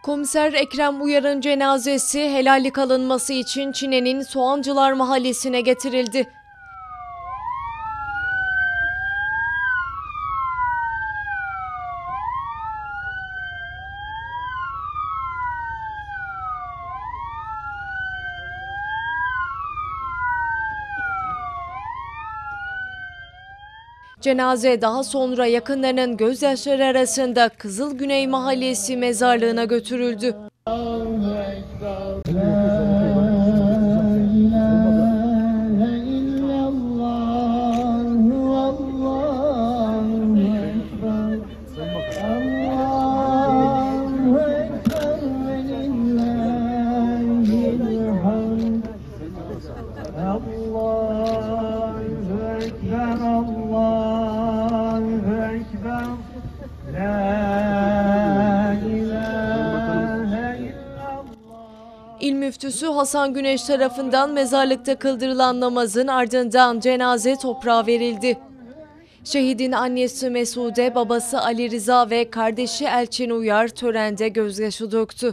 Komiser Ekrem Uyar'ın cenazesi helallik alınması için Çine'nin Soğancılar Mahallesi'ne getirildi. Cenaze daha sonra yakınlarının gözyaşları arasında Kızıl Güney Mahallesi mezarlığına götürüldü. İl Müftüsü Hasan Güneş tarafından mezarlıkta kıldırılan namazın ardından cenaze toprağa verildi. Şehidin annesi Mesude, babası Ali Rıza ve kardeşi Elçin Uyar törende gözyaşı döktü.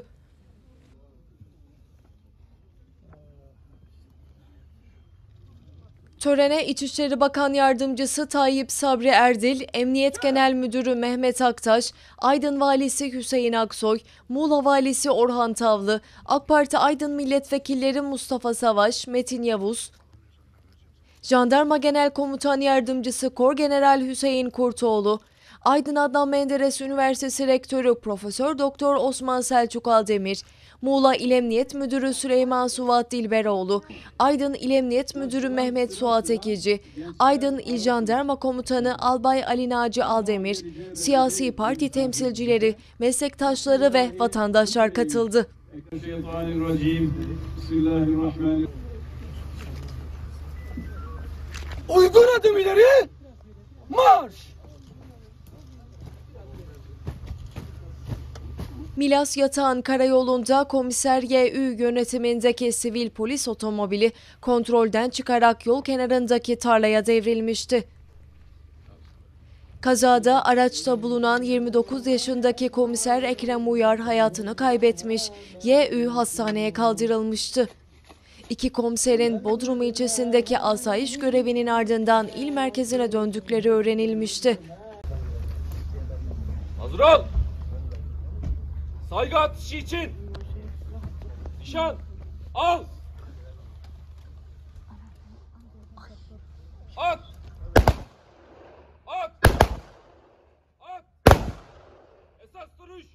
Törene İçişleri Bakan Yardımcısı Tayyip Sabri Erdil, Emniyet Genel Müdürü Mehmet Aktaş, Aydın Valisi Hüseyin Aksoy, Muğla Valisi Orhan Tavlı, AK Parti Aydın Milletvekilleri Mustafa Savaş, Metin Yavuz, Jandarma Genel Komutan Yardımcısı Korgeneral Hüseyin Kurtoğlu, Aydın Adnan Menderes Üniversitesi Rektörü Profesör Doktor Osman Selçuk Aldemir, Muğla İl Emniyet Müdürü Süleyman Suat Dilberoğlu, Aydın İl Emniyet Müdürü Mehmet Suat Ekici, Aydın İl Jandarma Komutanı Albay Ali Naci Aldemir, siyasi parti temsilcileri, meslektaşları ve vatandaşlar katıldı. Uygun adım ileri, marş! Milas Yatağan Karayolu'nda Komiser Y.Ü. yönetimindeki sivil polis otomobili kontrolden çıkarak yol kenarındaki tarlaya devrilmişti. Kazada araçta bulunan 29 yaşındaki Komiser Ekrem Uyar hayatını kaybetmiş, Y.Ü. hastaneye kaldırılmıştı. İki komiserin Bodrum ilçesindeki asayiş görevinin ardından il merkezine döndükleri öğrenilmişti. Hazır ol! Saygı atışı için! Nişan! Al! At! At! At! Esas duruş!